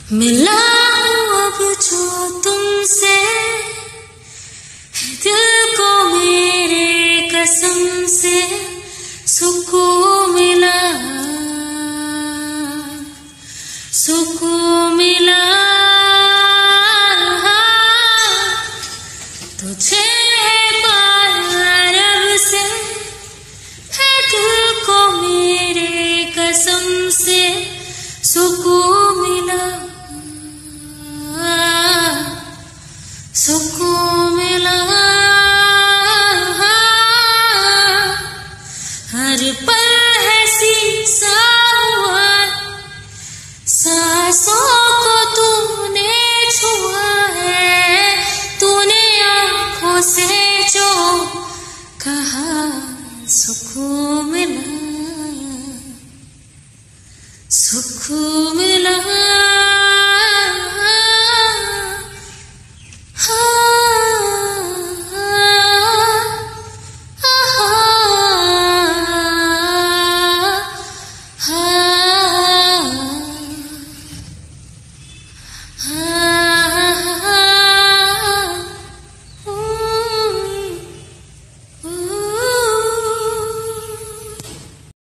मिला हूँ अब जो तुमसे, दिल को मेरे कसम से सुकून मिला, सुकून मिला। तुझे प्यार रब से है, दिल को मेरे कसम से सुकून मिला, सुकून मिला। हर पल है शीशा हुआ, सांसों को तूने छुआ है, तूने आँखों से जो कहा सुकून मिला।